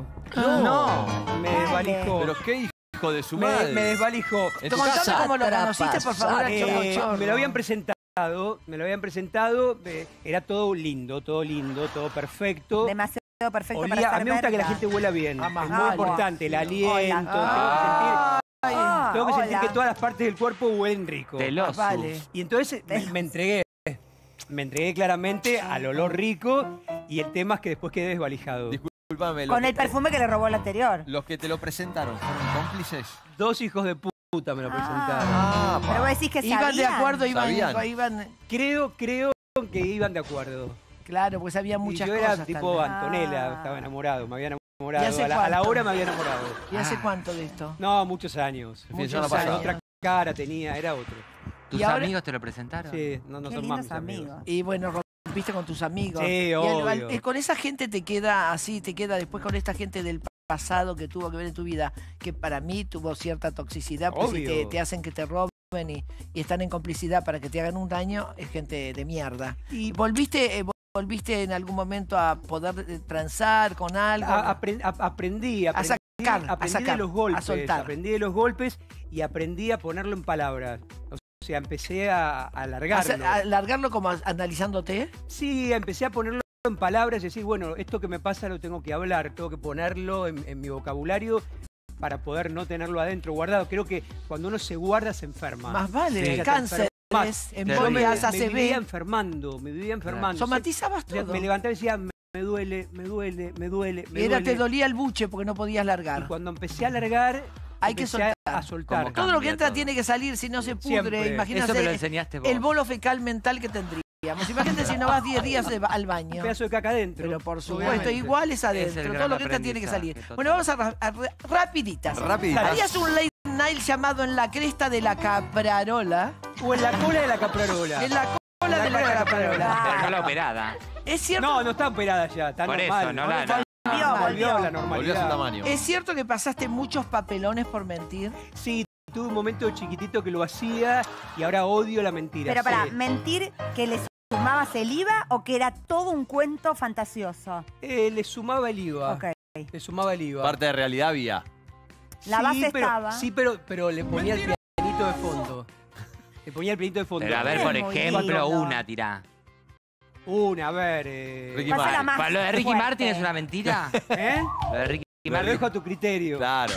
Speaker 5: No.
Speaker 2: Me
Speaker 4: Dale.
Speaker 2: desvalijó.
Speaker 5: Pero qué hijo de su
Speaker 2: me,
Speaker 5: madre.
Speaker 2: me desvalijó.
Speaker 5: En tu
Speaker 1: Contame
Speaker 5: casa.
Speaker 1: cómo lo conociste, por favor, a
Speaker 2: Eh,
Speaker 1: Chongo Chorro.
Speaker 2: me lo habían presentado, me lo habían presentado. eh, era todo lindo, todo lindo, todo perfecto.
Speaker 4: Demasiado perfecto
Speaker 2: Olía-
Speaker 4: para
Speaker 2: a
Speaker 4: ser
Speaker 2: mí me gusta que la
Speaker 4: verga.
Speaker 2: gente huela bien.
Speaker 1: Ah, más
Speaker 2: es muy
Speaker 1: vale.
Speaker 2: importante, el
Speaker 4: Hola.
Speaker 2: aliento.
Speaker 1: Ah,
Speaker 2: Tengo que sentir,
Speaker 4: Ah,
Speaker 2: tengo que, sentir
Speaker 4: hola.
Speaker 2: que todas las partes del cuerpo huelen rico.
Speaker 3: De los
Speaker 1: vale.
Speaker 2: Y entonces me, me entregué. Me entregué claramente al olor rico y el tema es que después quedé desvalijado.
Speaker 5: Discúlpame.
Speaker 4: Con
Speaker 5: los
Speaker 4: el
Speaker 5: que-
Speaker 4: perfume que le robó el anterior.
Speaker 5: Los que te lo presentaron, ¿fueron cómplices?
Speaker 2: Dos hijos de puta me lo presentaron.
Speaker 5: Ah,
Speaker 4: Pero vos decís que
Speaker 1: Iban de
Speaker 4: sabían.
Speaker 1: acuerdo, iban,
Speaker 5: Sabían.
Speaker 1: iban.
Speaker 2: Creo, creo que iban de acuerdo.
Speaker 1: Claro, pues había muchas
Speaker 2: y yo
Speaker 1: cosas.
Speaker 2: era tipo
Speaker 1: tal vez.
Speaker 2: Antonella,
Speaker 4: Ah.
Speaker 2: estaba enamorado, me había
Speaker 1: ¿Y
Speaker 2: enamorado.
Speaker 1: hace
Speaker 2: A la, a la
Speaker 1: cuánto?
Speaker 2: hora me había enamorado.
Speaker 1: ¿Y hace
Speaker 3: Ah.
Speaker 1: cuánto de esto?
Speaker 2: No, muchos años.
Speaker 5: El fin de
Speaker 1: Muchos
Speaker 5: semana pasado.
Speaker 1: años.
Speaker 2: Otra cara tenía, era otro.
Speaker 3: ¿Tus
Speaker 1: Y ahora-
Speaker 3: amigos te lo presentaron?
Speaker 2: Sí, no, no
Speaker 4: Qué
Speaker 2: son más
Speaker 4: lindos
Speaker 2: mis amigos.
Speaker 4: amigos.
Speaker 1: Y bueno, rompiste con tus amigos.
Speaker 2: Sí,
Speaker 1: Y al-
Speaker 2: obvio.
Speaker 1: al- eh, con esa gente te queda así, te queda después con esta gente del pasado que tuvo que ver en tu vida, que para mí tuvo cierta toxicidad, pues si
Speaker 2: Obvio.
Speaker 1: te, te hacen que te roben y, y están en complicidad para que te hagan un daño, es gente de mierda.
Speaker 2: Y
Speaker 1: ¿Volviste, eh, volviste en algún momento a poder eh, transar con algo?
Speaker 2: a- apren- a- aprendí, aprendí,
Speaker 1: sacar, a
Speaker 2: aprendí
Speaker 1: sacar,
Speaker 2: de los golpes,
Speaker 1: a soltar.
Speaker 2: aprendí de los golpes y aprendí a ponerlo en palabras. O sea, empecé a, a
Speaker 1: ¿A
Speaker 2: alargarlo.
Speaker 1: alargarlo como a- analizándote?
Speaker 2: Sí, empecé a ponerlo en palabras y decir, bueno, esto que me pasa lo tengo que hablar, tengo que ponerlo en, en mi vocabulario para poder no tenerlo adentro guardado. Creo que cuando uno se guarda se enferma.
Speaker 1: Más vale,
Speaker 2: Sí.
Speaker 1: cáncer,
Speaker 2: Yo me,
Speaker 1: embolias,
Speaker 2: me
Speaker 1: A C
Speaker 2: vivía
Speaker 1: B.
Speaker 2: enfermando, me vivía enfermando.
Speaker 1: Somatizabas
Speaker 2: O sea,
Speaker 1: todo.
Speaker 2: me levantaba y decía, me, me duele, me duele, me duele, me
Speaker 1: Era,
Speaker 2: duele.
Speaker 1: te dolía el buche porque no podías
Speaker 2: Y
Speaker 1: largar.
Speaker 2: cuando empecé a alargar,
Speaker 1: Hay que
Speaker 2: empecé a-
Speaker 1: soltar.
Speaker 2: a soltar.
Speaker 3: Como
Speaker 1: Todo lo que
Speaker 3: Cambia
Speaker 1: entra
Speaker 3: todo.
Speaker 1: tiene que salir, si no se pudre.
Speaker 2: Siempre.
Speaker 3: Eso me lo
Speaker 1: Imagínate
Speaker 3: enseñaste vos.
Speaker 1: el bolo fecal mental que tendríamos. Imagínate si no vas diez días de- al
Speaker 2: Un
Speaker 1: baño.
Speaker 2: pedazo de caca adentro.
Speaker 1: Pero por supuesto,
Speaker 2: Obviamente.
Speaker 1: igual es adentro.
Speaker 3: Es el
Speaker 1: Todo
Speaker 3: gran
Speaker 1: lo que entra tiene que salir.
Speaker 3: aprendizaje,
Speaker 1: Bueno, vamos a, ra- a ra- rapiditas.
Speaker 5: Rapiditas.
Speaker 1: Harías un late night llamado En la cresta de la caprarola.
Speaker 2: O en la cola de la caprarola.
Speaker 1: En la cola de la caprarola.
Speaker 3: Pero no la operada.
Speaker 1: Es cierto,
Speaker 2: No, no está operada ya, está
Speaker 3: Por
Speaker 2: normal.
Speaker 3: eso, no la...
Speaker 4: Volvió,
Speaker 2: Volvió a la
Speaker 4: volvió.
Speaker 2: normalidad.
Speaker 5: Volvió a su tamaño.
Speaker 1: es cierto que pasaste muchos papelones por mentir.
Speaker 2: Sí, tuve un momento chiquitito que lo hacía y ahora odio la mentira.
Speaker 4: Pero para
Speaker 2: sí.
Speaker 4: mentir que le sumabas el I V A o que era todo un cuento fantasioso.
Speaker 2: Eh, le sumaba el I V A.
Speaker 4: Ok.
Speaker 2: Le sumaba el I V A.
Speaker 5: Parte de realidad había.
Speaker 4: La
Speaker 2: Sí,
Speaker 4: base
Speaker 2: pero,
Speaker 4: estaba.
Speaker 2: Sí, pero, pero le ponía el pianito de fondo. Le ponía el pianito de fondo.
Speaker 3: Pero a ver,
Speaker 4: Es
Speaker 3: por
Speaker 4: muy
Speaker 3: ejemplo,
Speaker 4: lindo.
Speaker 3: una tirá.
Speaker 2: Una, a ver. Eh,
Speaker 5: Ricky
Speaker 4: Pasa la
Speaker 5: Martin.
Speaker 4: más
Speaker 3: ¿Para lo de Ricky
Speaker 4: fuerte.
Speaker 3: Martin es una mentira?
Speaker 2: ¿Eh?
Speaker 3: Lo de Ricky
Speaker 2: Lo
Speaker 3: Martin.
Speaker 2: dejo a tu criterio.
Speaker 5: Claro.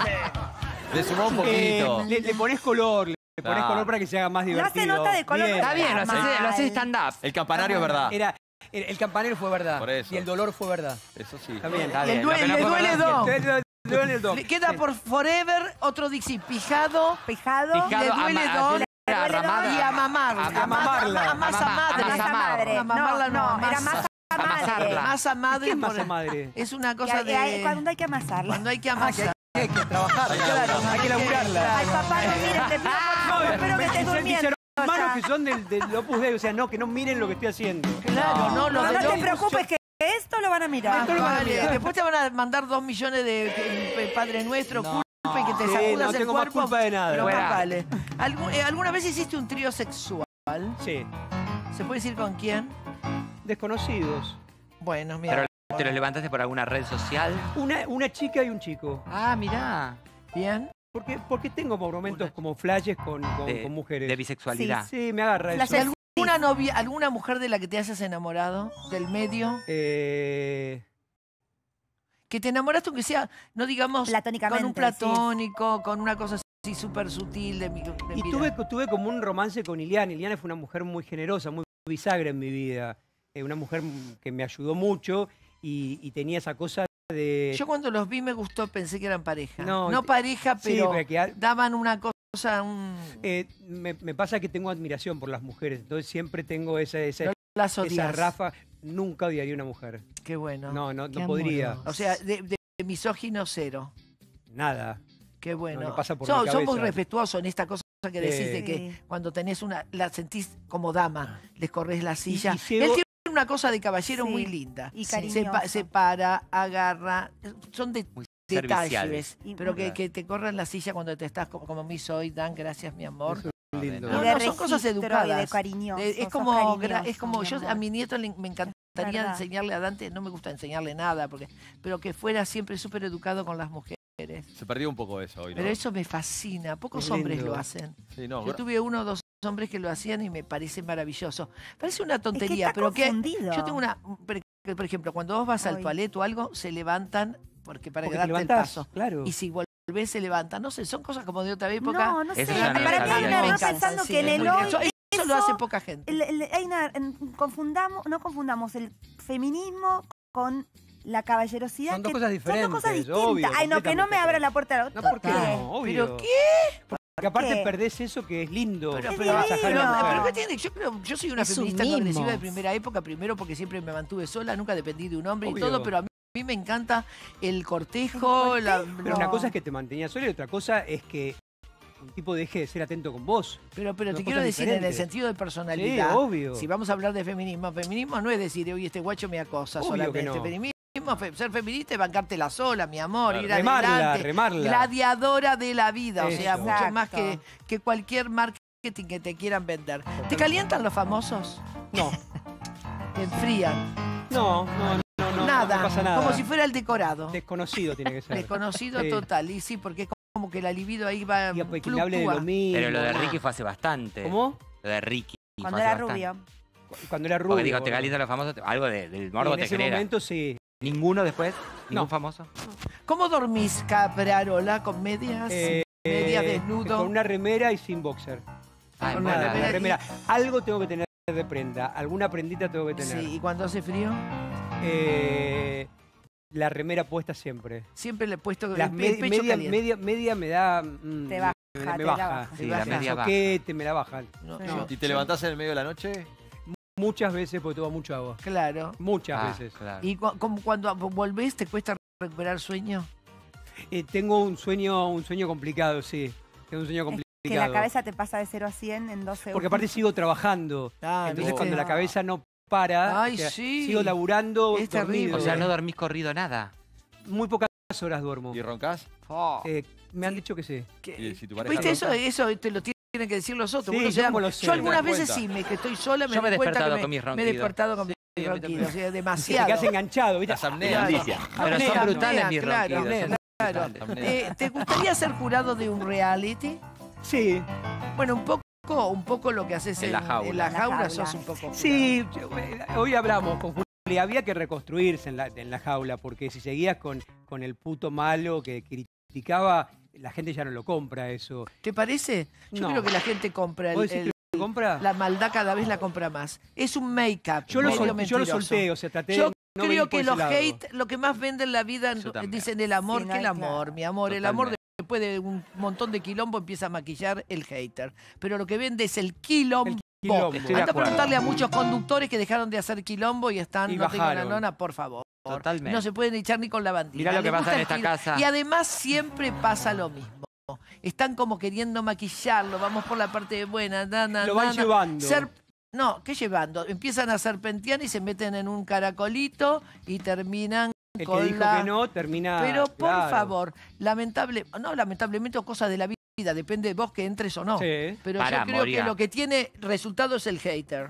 Speaker 5: Le sumó un
Speaker 2: Eh,
Speaker 5: poquito.
Speaker 2: le, le pones color, le pones
Speaker 5: Claro.
Speaker 2: color para que se haga más
Speaker 4: No
Speaker 2: divertido.
Speaker 4: se nota de color.
Speaker 2: Bien.
Speaker 3: Está bien, lo haces,
Speaker 4: Mal.
Speaker 3: lo haces stand-up.
Speaker 5: El campanario es verdad.
Speaker 2: Era, el, el campanero fue verdad.
Speaker 5: Por eso.
Speaker 2: Y el dolor fue verdad.
Speaker 5: Eso sí.
Speaker 2: Está bien.
Speaker 3: Está
Speaker 1: Y el
Speaker 3: bien, lo
Speaker 1: duele-
Speaker 3: que no
Speaker 1: le
Speaker 3: fue
Speaker 1: duele
Speaker 3: verdad.
Speaker 1: dos.
Speaker 2: El duele- duele el dos.
Speaker 1: Le queda
Speaker 2: Sí.
Speaker 1: por Forever otro Dixie pijado
Speaker 4: Pijado.
Speaker 3: Pijado,
Speaker 1: le duele
Speaker 3: ama-
Speaker 1: dos,
Speaker 3: le
Speaker 4: duele dos
Speaker 3: ramada.
Speaker 1: y a mamarla.
Speaker 3: A-
Speaker 2: a mamarla.
Speaker 1: A masa
Speaker 3: A mamá-
Speaker 1: madre.
Speaker 3: a
Speaker 4: Masa
Speaker 3: masa
Speaker 4: madre.
Speaker 1: No, mamarla
Speaker 4: No,
Speaker 1: no,
Speaker 4: no, era
Speaker 1: masa.
Speaker 4: masa madre.
Speaker 3: Amasarla.
Speaker 1: Masa madre.
Speaker 2: ¿Qué es
Speaker 1: por-
Speaker 2: masa madre?
Speaker 1: Es una
Speaker 4: Que
Speaker 1: cosa
Speaker 4: hay- hay-
Speaker 1: de...
Speaker 4: Cuando hay que amasarla.
Speaker 1: Cuando hay que
Speaker 2: Ah,
Speaker 1: amasar.
Speaker 2: Hay que trabajar,
Speaker 5: Hay que
Speaker 2: claro,
Speaker 5: laburar.
Speaker 2: hay que laburarla.
Speaker 4: Ay, papá, no miren, te pido por favor, espero que estés
Speaker 2: Mis- mis
Speaker 4: durmiendo.
Speaker 2: hermanos
Speaker 4: ya.
Speaker 2: que son del, del Opus Dei, o sea, no, que no miren lo que estoy haciendo.
Speaker 1: Claro, no, lo
Speaker 4: No,
Speaker 1: de
Speaker 4: no te
Speaker 1: los-
Speaker 4: preocupes que esto lo van a mirar.
Speaker 1: Más vale. Después te van a mandar dos millones de eh, Padre Nuestro, culpa y que te
Speaker 2: Sí,
Speaker 1: sacudas
Speaker 2: no
Speaker 1: el
Speaker 2: tengo más
Speaker 1: cuerpo.
Speaker 2: culpa de nada.
Speaker 1: Pero
Speaker 3: Fuera.
Speaker 1: más vale. ¿Algu- eh, ¿Alguna vez hiciste un trío sexual?
Speaker 2: Sí,
Speaker 1: ¿Se puede decir con quién?
Speaker 2: desconocidos.
Speaker 1: Bueno, mira.
Speaker 3: Pero ¿Te los levantaste por alguna red social?
Speaker 2: Una, una chica y un chico.
Speaker 3: Ah, mirá.
Speaker 1: Bien.
Speaker 2: Porque, porque tengo momentos como flashes con, con,
Speaker 3: De,
Speaker 2: con mujeres.
Speaker 3: de bisexualidad.
Speaker 2: Sí, me agarra eso.
Speaker 4: Flashes.
Speaker 1: ¿Alguna novia, alguna mujer de la que te hayas enamorado? ¿Del medio?
Speaker 2: Eh,
Speaker 1: Que te enamoraste aunque sea, no digamos,
Speaker 4: Platónicamente,
Speaker 1: con un platónico, con una cosa así súper sutil de mi de
Speaker 2: y
Speaker 1: mira.
Speaker 2: tuve, tuve como un romance con Iliana. Iliana fue una mujer muy generosa, muy bisagra en mi vida. Eh, una mujer que me ayudó mucho y, y tenía esa cosa de...
Speaker 1: Yo cuando los vi me gustó, pensé que eran pareja.
Speaker 2: No,
Speaker 1: No,
Speaker 2: te-
Speaker 1: pareja,
Speaker 2: Sí,
Speaker 1: pero
Speaker 2: pero que al-
Speaker 1: daban una cosa, un...
Speaker 2: eh, me, me pasa que tengo admiración por las mujeres. Entonces siempre tengo esa, esa,
Speaker 1: No las
Speaker 2: esa
Speaker 1: odias.
Speaker 2: rafa. Nunca odiaría a una mujer.
Speaker 1: Qué bueno.
Speaker 2: No, no,
Speaker 4: Qué
Speaker 2: no podría.
Speaker 4: amoroso.
Speaker 1: O sea, de, de- de misógino cero.
Speaker 2: Nada.
Speaker 1: Qué bueno.
Speaker 2: No, no pasa por
Speaker 1: Son,
Speaker 2: mi
Speaker 1: son muy
Speaker 2: cabeza.
Speaker 1: respetuosos en esta cosa que decís
Speaker 2: Sí.
Speaker 1: de que
Speaker 4: Sí.
Speaker 1: cuando tenés una, la sentís como dama, les corres la silla.
Speaker 2: y llego-
Speaker 1: Él tiene una cosa de caballero
Speaker 4: Sí.
Speaker 1: muy linda.
Speaker 4: Y
Speaker 1: se, pa-
Speaker 4: cariñoso.
Speaker 1: se para, agarra, son de
Speaker 3: Muy
Speaker 1: detalles,
Speaker 3: serviciales.
Speaker 4: Y-
Speaker 1: pero que, que te corran la silla cuando te estás como, como mí soy, Dan, gracias mi amor.
Speaker 2: Eso es lindo.
Speaker 1: No,
Speaker 4: Y de
Speaker 1: no, son cosas
Speaker 4: registro
Speaker 1: educadas.
Speaker 4: y de cariñoso,
Speaker 1: Eh, es
Speaker 4: sos
Speaker 1: como, gra-
Speaker 4: cariñoso,
Speaker 1: es como
Speaker 4: mi
Speaker 1: yo a
Speaker 4: amor.
Speaker 1: mi nieto le- me encantaría
Speaker 4: Verdad.
Speaker 1: enseñarle a Dante, no me gusta enseñarle nada, porque, pero que fuera siempre súper educado con las mujeres.
Speaker 5: Se perdió un poco eso hoy, ¿no?
Speaker 1: Pero eso me fascina, pocos
Speaker 2: Es
Speaker 1: hombres
Speaker 2: lindo.
Speaker 1: lo hacen.
Speaker 5: Sí, no,
Speaker 1: Yo
Speaker 5: gra-
Speaker 1: tuve uno o dos hombres que lo hacían y me parece maravilloso. Parece una tontería,
Speaker 4: está
Speaker 1: pero que
Speaker 4: confundido.
Speaker 1: yo tengo una, por por ejemplo, cuando vos vas al
Speaker 4: Ay.
Speaker 1: toilet o algo, se levantan porque para
Speaker 2: Porque
Speaker 1: que
Speaker 2: te
Speaker 1: darte el
Speaker 2: levantás,
Speaker 1: paso.
Speaker 2: claro.
Speaker 1: Y si volvés se levantan, no sé, son cosas como de otra época.
Speaker 4: No, no sé.
Speaker 3: Eso ya no
Speaker 4: Para
Speaker 3: lo
Speaker 4: mí hay
Speaker 3: sabía
Speaker 4: una
Speaker 3: yo.
Speaker 1: Me
Speaker 4: error
Speaker 1: encanta,
Speaker 4: pensando
Speaker 1: sí,
Speaker 4: que en
Speaker 1: es
Speaker 4: el
Speaker 1: muy-
Speaker 4: hoy...
Speaker 1: eso, eso lo
Speaker 4: eso-
Speaker 1: hace poca gente.
Speaker 4: el- el- hay una- en- confundamos, no confundamos el feminismo con la caballerosidad.
Speaker 2: Son dos
Speaker 4: que
Speaker 2: cosas
Speaker 4: Son dos cosas
Speaker 2: diferentes,
Speaker 4: distintas.
Speaker 2: obvio,
Speaker 4: Ay, no, que no me
Speaker 2: completamente
Speaker 4: abra la puerta.
Speaker 2: No,
Speaker 4: ¿Por
Speaker 2: ¿por qué
Speaker 4: qué?
Speaker 2: no? Obvio.
Speaker 1: ¿Pero qué?
Speaker 2: Porque aparte
Speaker 4: qué?
Speaker 2: perdés eso que es lindo.
Speaker 1: Pero,
Speaker 4: Es
Speaker 1: pero,
Speaker 2: agasajar a
Speaker 1: pero-
Speaker 2: la mujer.
Speaker 1: pero ¿qué tiene? Yo, creo, yo soy una
Speaker 6: Es un
Speaker 1: feminista no
Speaker 6: mimo.
Speaker 1: agresiva de primera época, primero porque siempre me mantuve sola, nunca dependí de un hombre
Speaker 2: Obvio.
Speaker 1: y todo, pero a mí, a mí me encanta el cortejo,
Speaker 4: El
Speaker 1: la-
Speaker 4: cortejo.
Speaker 2: Pero una cosa es que te mantenías sola y otra cosa es que un tipo deje de ser atento con vos.
Speaker 1: pero, pero
Speaker 2: Dos
Speaker 1: te quiero
Speaker 2: cosas
Speaker 1: decir, en el
Speaker 2: diferentes.
Speaker 1: sentido de
Speaker 2: Sí,
Speaker 1: personalidad,
Speaker 2: obvio.
Speaker 1: si vamos a hablar de feminismo, feminismo no es decir, oye, este guacho me acosa
Speaker 2: Obvio
Speaker 1: solamente.
Speaker 2: que no.
Speaker 1: Feminismo, fe- ser feminista es bancártela sola, mi amor, ir
Speaker 2: Remarla,
Speaker 1: adelante.
Speaker 2: remarla.
Speaker 1: Gladiadora de la vida, o
Speaker 2: Eso.
Speaker 1: sea, mucho más que,
Speaker 4: Exacto.
Speaker 1: que cualquier marketing que te quieran vender. ¿Te calientan los famosos?
Speaker 2: No,
Speaker 1: Te enfrían.
Speaker 2: no, no, no, no,
Speaker 1: nada,
Speaker 2: no pasa nada.
Speaker 1: como si fuera el decorado.
Speaker 2: Desconocido tiene que ser.
Speaker 1: Desconocido
Speaker 2: Sí.
Speaker 1: total, y sí, porque es como que la libido ahí va,
Speaker 2: Y pues, que le hable de
Speaker 1: fluctúa.
Speaker 2: lo mismo.
Speaker 3: Pero lo de Ricky fue hace bastante.
Speaker 2: ¿Cómo?
Speaker 3: Lo de Ricky.
Speaker 4: Cuando
Speaker 3: fue hace
Speaker 4: era
Speaker 3: bastante.
Speaker 4: rubio.
Speaker 2: Cuando era rubio.
Speaker 3: Porque digo, te
Speaker 2: boludo.
Speaker 3: calientan los famosos, algo de- del
Speaker 2: Y
Speaker 3: morbo
Speaker 2: en
Speaker 3: te
Speaker 2: ese
Speaker 3: genera.
Speaker 2: momento sí.
Speaker 3: ¿Ninguno después? ¿Ningún
Speaker 2: No.
Speaker 3: famoso?
Speaker 1: ¿Cómo dormís, Caprarola? ¿Con medias?
Speaker 2: Eh,
Speaker 1: ¿Medias
Speaker 2: eh,
Speaker 1: desnudo?
Speaker 2: Con una remera y sin boxer.
Speaker 3: Ay,
Speaker 1: Con
Speaker 3: bueno,
Speaker 1: una
Speaker 2: Nada,
Speaker 1: remera
Speaker 2: la
Speaker 1: y-
Speaker 2: remera. Algo tengo que tener de prenda. Alguna prendita tengo que tener.
Speaker 1: Sí, ¿y cuando hace frío?
Speaker 2: Eh, la remera puesta siempre.
Speaker 1: Siempre le he puesto
Speaker 2: Las
Speaker 1: el,
Speaker 2: me-
Speaker 1: el pecho
Speaker 2: media,
Speaker 1: caliente.
Speaker 2: media, media me da. mm,
Speaker 4: Te baja,
Speaker 2: me,
Speaker 4: te
Speaker 2: me
Speaker 4: la
Speaker 2: baja.
Speaker 4: baja.
Speaker 3: Sí,
Speaker 1: Te
Speaker 3: la
Speaker 1: baja.
Speaker 3: media baja.
Speaker 2: Soquete, me la bajan.
Speaker 1: No,
Speaker 4: Sí.
Speaker 1: yo-
Speaker 5: ¿Y te levantás en el medio de la noche?
Speaker 2: Muchas veces porque tomo mucha agua.
Speaker 1: Claro.
Speaker 2: Muchas
Speaker 3: Ah,
Speaker 2: veces.
Speaker 3: claro.
Speaker 1: ¿Y cu- como cuando volvés te cuesta recuperar sueño?
Speaker 2: Eh, tengo un sueño, un sueño complicado, sí. Tengo un sueño complicado.
Speaker 4: Que la cabeza te pasa de cero a cien en dos segundos.
Speaker 2: Porque aparte sigo trabajando.
Speaker 1: Ah,
Speaker 2: Entonces
Speaker 1: ¿viste?
Speaker 2: cuando la cabeza no para,
Speaker 1: Ay,
Speaker 2: o sea,
Speaker 1: sí.
Speaker 2: sigo laburando.
Speaker 1: Es terrible.
Speaker 2: dormido.
Speaker 3: O sea, no dormís corrido nada.
Speaker 2: Muy pocas horas duermo.
Speaker 5: ¿Y roncás?
Speaker 1: Oh,
Speaker 2: Eh, me han dicho que sí.
Speaker 1: que-
Speaker 5: ¿Y si tu pareja
Speaker 1: ¿Viste eso?
Speaker 5: ronca?
Speaker 1: Eso te lo tienen que decir los otros.
Speaker 2: Sí,
Speaker 1: Uno se
Speaker 2: yo
Speaker 1: da-
Speaker 2: como lo sé.
Speaker 1: yo algunas
Speaker 5: Me das
Speaker 1: veces
Speaker 5: cuenta.
Speaker 1: sí, me, que estoy sola, me
Speaker 3: Yo me he
Speaker 1: doy cuenta
Speaker 3: despertado
Speaker 1: que
Speaker 3: con
Speaker 1: me,
Speaker 3: mis
Speaker 1: me he
Speaker 3: ronquidos.
Speaker 1: despertado con mis
Speaker 5: Sí, a mí
Speaker 1: ronquidos.
Speaker 5: también.
Speaker 1: O sea,
Speaker 2: Que te
Speaker 1: demasiado.
Speaker 2: quedas enganchado, ¿viste?
Speaker 5: Las amneas.
Speaker 3: Amnesia. Pero
Speaker 1: Apnea,
Speaker 3: son brutales
Speaker 1: apnea,
Speaker 3: mis
Speaker 1: claro,
Speaker 3: ronquidos.
Speaker 1: apnea,
Speaker 3: son
Speaker 1: claro.
Speaker 3: brutales.
Speaker 5: Amnesia.
Speaker 1: Eh, ¿Te gustaría ser jurado de un reality?
Speaker 2: Sí,
Speaker 1: Bueno, un poco, un poco lo que haces
Speaker 3: En
Speaker 1: en,
Speaker 3: la jaula.
Speaker 1: en la
Speaker 4: En la
Speaker 1: jaula
Speaker 4: jaula.
Speaker 1: sos un poco.
Speaker 2: sí. yo- eh, Hoy hablamos con Juli. Había que reconstruirse en la, en la jaula, porque si seguías con, con el puto malo que criticaba, la gente ya no lo compra eso.
Speaker 1: ¿Te parece? Yo
Speaker 2: No.
Speaker 1: creo que la gente compra el-
Speaker 2: ¿Vos decís
Speaker 1: el-
Speaker 2: que lo compra?
Speaker 1: la maldad cada vez la compra más. Es un make-up.
Speaker 2: Yo lo,
Speaker 1: medio
Speaker 2: sol- yo lo
Speaker 1: mentiroso.
Speaker 2: solté, o sea, traté
Speaker 1: Yo
Speaker 2: de no venir
Speaker 1: creo
Speaker 2: por
Speaker 1: que
Speaker 2: ese
Speaker 1: los
Speaker 2: lado.
Speaker 1: hate, lo que más vende en la vida,
Speaker 3: Yo también.
Speaker 1: dicen el amor
Speaker 4: Sí, no
Speaker 1: que el
Speaker 4: hay,
Speaker 1: amor,
Speaker 4: claro.
Speaker 1: mi amor. El amor
Speaker 3: Totalmente.
Speaker 1: después de un montón de quilombo empieza a maquillar el hater. Pero lo que vende es el quilombo.
Speaker 2: El quilombo, estoy de
Speaker 1: Anda a
Speaker 2: acuerdo.
Speaker 1: preguntarle a muchos conductores que dejaron de hacer quilombo y están,
Speaker 2: Y
Speaker 1: no tengo
Speaker 2: bajaron.
Speaker 1: la nona, por favor.
Speaker 3: Totalmente.
Speaker 1: No se pueden echar ni con la bandera.
Speaker 3: Mirá lo que
Speaker 1: Les
Speaker 3: pasa
Speaker 1: gusta
Speaker 3: en
Speaker 1: el
Speaker 3: esta
Speaker 1: quilombo.
Speaker 3: casa.
Speaker 1: Y además siempre pasa lo mismo. Están como queriendo maquillarlo, vamos por la parte buena. Na, na,
Speaker 2: Lo van
Speaker 1: na, na.
Speaker 2: llevando.
Speaker 1: Ser- no, ¿qué llevando? Empiezan a serpentear y se meten en un caracolito y terminan
Speaker 2: El que
Speaker 1: con
Speaker 2: dijo
Speaker 1: la...
Speaker 2: que no termina.
Speaker 1: Pero por
Speaker 2: claro.
Speaker 1: favor, lamentable, no lamentablemente o cosa de la vida, depende de vos que entres o no.
Speaker 2: Sí.
Speaker 1: Pero
Speaker 3: Pará,
Speaker 1: yo creo
Speaker 3: Moria.
Speaker 1: que lo que tiene resultado es el hater.
Speaker 3: Yo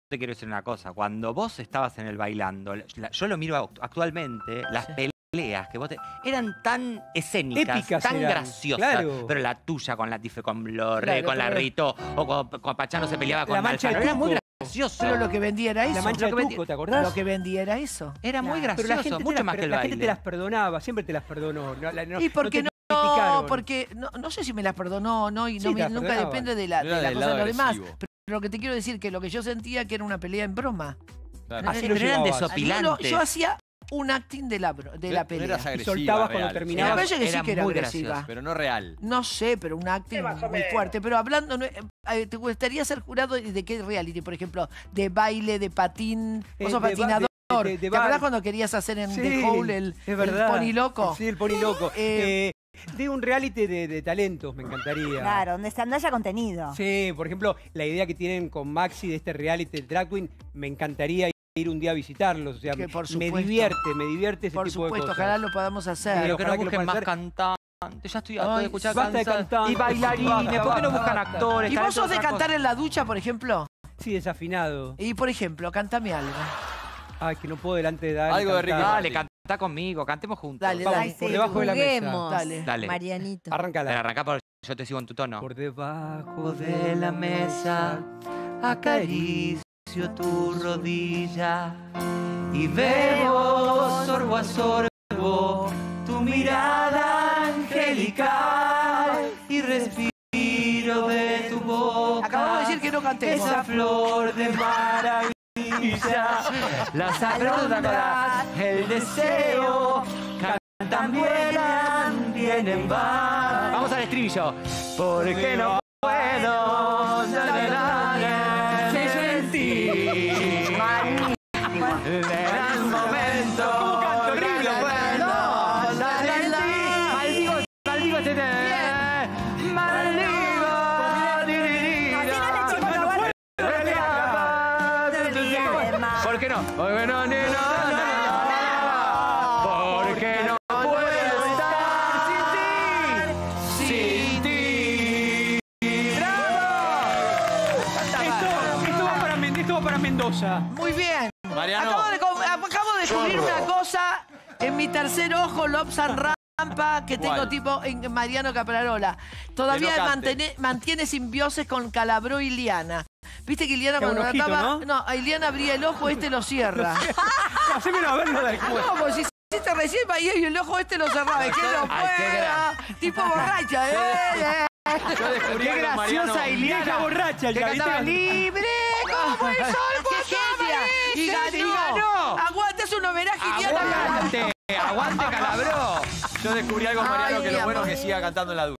Speaker 3: te quiero decir una cosa. Cuando vos estabas en el bailando, la- yo lo miro actualmente, las peleas que vos te, eran tan escénicas,
Speaker 2: Épicas
Speaker 3: tan
Speaker 2: eran,
Speaker 3: graciosas.
Speaker 2: claro.
Speaker 3: Pero la tuya con la Tife, con Lore,
Speaker 1: Claro,
Speaker 3: con la
Speaker 1: pero-
Speaker 3: Rito, o cuando, cuando Pachano se peleaba con
Speaker 2: La mancha de
Speaker 3: Alfano, era muy
Speaker 2: Tuco.
Speaker 3: gracioso.
Speaker 1: Pero lo que vendía era eso.
Speaker 2: La mancha
Speaker 1: Lo
Speaker 2: de
Speaker 1: que
Speaker 2: Tuco,
Speaker 1: vendi-
Speaker 2: ¿te acordás?
Speaker 1: Lo que vendía era eso.
Speaker 3: Era muy
Speaker 4: Claro.
Speaker 3: gracioso,
Speaker 2: Pero la gente, te
Speaker 3: mucho
Speaker 2: las,
Speaker 3: más que el
Speaker 2: la
Speaker 3: baile.
Speaker 2: gente te las perdonaba, siempre te las perdonó. No, la- no-
Speaker 1: ¿Y por qué
Speaker 2: te
Speaker 1: no?
Speaker 2: criticaron.
Speaker 1: Porque no, no sé si me las perdonó o no, y
Speaker 2: Sí,
Speaker 1: no
Speaker 2: te
Speaker 1: me-
Speaker 2: las
Speaker 1: nunca
Speaker 2: perdonaban.
Speaker 1: depende de la,
Speaker 5: No
Speaker 1: de
Speaker 5: era
Speaker 1: la
Speaker 5: del
Speaker 1: cosa de
Speaker 5: lado
Speaker 1: los demás.
Speaker 5: agresivo.
Speaker 1: Pero lo que te quiero decir que lo que yo sentía que era una pelea en broma.
Speaker 5: Claro.
Speaker 2: Así
Speaker 3: Sí,
Speaker 2: lo
Speaker 3: pero eran
Speaker 2: llevabas.
Speaker 1: Yo, lo-
Speaker 3: desopilantes.
Speaker 1: yo hacía un acting de la, bro- de la
Speaker 5: No
Speaker 1: pelea.
Speaker 5: eras
Speaker 2: Y
Speaker 5: agresiva,
Speaker 2: soltabas cuando
Speaker 5: real.
Speaker 2: terminabas.
Speaker 1: Me parece que sí
Speaker 3: Era
Speaker 1: que era
Speaker 3: muy
Speaker 1: agresiva.
Speaker 3: gracioso.
Speaker 5: Pero no real.
Speaker 1: No sé, pero un acting muy fuerte. Pero hablando, no- eh, ¿te gustaría ser jurado de qué reality? Por ejemplo, de baile, de patín. Vos
Speaker 2: Eh,
Speaker 1: sos
Speaker 2: de ba-
Speaker 1: patinador.
Speaker 2: de- de- de
Speaker 1: ¿Te
Speaker 2: bar.
Speaker 1: acordás cuando querías hacer en
Speaker 2: Sí,
Speaker 1: The Hole el,
Speaker 2: es verdad.
Speaker 1: el pony loco?
Speaker 2: Sí, el pony loco.
Speaker 1: Eh,
Speaker 2: Eh, de un reality de, de talentos, me encantaría.
Speaker 4: Claro, donde se haya contenido.
Speaker 2: Sí, por ejemplo, la idea que tienen con Maxi de este reality del Drag Queen, me encantaría ir un día a visitarlos. O sea,
Speaker 1: Que por
Speaker 2: me
Speaker 1: supuesto.
Speaker 2: divierte, me divierte ese
Speaker 1: Por
Speaker 2: tipo de
Speaker 1: supuesto,
Speaker 2: cosas.
Speaker 1: ojalá lo podamos hacer.
Speaker 3: Pero que
Speaker 2: ojalá
Speaker 3: no
Speaker 2: que lo
Speaker 3: busquen
Speaker 2: puedan
Speaker 3: más cantantes. Ya estoy harto
Speaker 1: Ay,
Speaker 3: de escuchar
Speaker 2: basta de
Speaker 3: cantantes.
Speaker 2: cantantes.
Speaker 3: Y bailarines.
Speaker 2: Basta,
Speaker 3: ¿Por qué no
Speaker 2: basta,
Speaker 3: buscan
Speaker 2: basta.
Speaker 3: actores?
Speaker 1: ¿Y vos sos de
Speaker 3: Otra
Speaker 1: cantar
Speaker 3: cosa.
Speaker 1: en la ducha, por ejemplo?
Speaker 2: Sí, desafinado.
Speaker 1: Y, por ejemplo, cántame algo.
Speaker 2: Ay, que no puedo delante de Dani.
Speaker 5: Algo de
Speaker 2: cantar.
Speaker 5: Ricky
Speaker 3: Dale, canta conmigo, cantemos juntos.
Speaker 1: Dale,
Speaker 2: Vamos,
Speaker 1: dale.
Speaker 2: por debajo de la mesa.
Speaker 6: Juguemos,
Speaker 1: Dale.
Speaker 3: Dale.
Speaker 6: Marianito.
Speaker 3: Dale,
Speaker 2: Arrancala.
Speaker 3: arrancá por yo te sigo en tu tono.
Speaker 2: Por debajo
Speaker 3: de la mesa acaricio tu rodilla y bebo sorbo a sorbo tu mirada angelical y respiro de tu boca
Speaker 1: Acabamos de decir que no cantemos.
Speaker 3: esa flor de maravilla, las alondras, el deseo cantan, vuelan, vienen, van. Vamos al estribillo. Porque no puedo sentir el momento. ¿Cómo canto? Horrible. Maldigo, maldigo este maldigo.
Speaker 4: Así no le chico no vale.
Speaker 3: ¿Por qué no? Porque no, ni no, no. Porque no puedo estar sin ti. Sin ti.
Speaker 2: Esto, esto va para, Men- esto va para Mendoza.
Speaker 1: Muy bien.
Speaker 5: Mariano.
Speaker 1: Acabo de, co- acabo de descubrir una cosa en mi tercer ojo, Lobsan Rampa, que tengo
Speaker 5: ¿Cuál?
Speaker 1: tipo en Mariano Caprarola. Todavía
Speaker 5: Que no cante.
Speaker 1: mantene- mantiene simbiosis con Calabró y Liana. ¿Viste que Iliana
Speaker 2: Que
Speaker 1: cuando
Speaker 2: un ojito,
Speaker 1: cantaba...
Speaker 2: ¿no?
Speaker 1: a Iliana abría el ojo, este lo cierra.
Speaker 2: Hacémelo a ver lo del juego.
Speaker 1: ¿Cómo? Si hiciste recién y el ojo este lo cerraba. Que no
Speaker 3: Ay, qué
Speaker 1: pueda. Tipo borracha, ¿eh? ¿eh?
Speaker 5: Yo descubrí
Speaker 3: Qué
Speaker 5: algo, Mariano.
Speaker 3: graciosa Iliana.
Speaker 2: Vieja borracha,
Speaker 3: Que
Speaker 2: ya,
Speaker 3: cantaba
Speaker 2: ¿viste?
Speaker 3: libre como el sol por
Speaker 1: ¡Qué genia! Y ganó.
Speaker 3: y ganó.
Speaker 1: Aguante, es un homenaje a Iliana.
Speaker 3: Aguante, aguante Calabró.
Speaker 5: Yo descubrí algo, Mariano,
Speaker 1: Ay,
Speaker 5: que
Speaker 1: mi
Speaker 5: lo bueno
Speaker 1: amor.
Speaker 5: es que siga cantando en la ducha.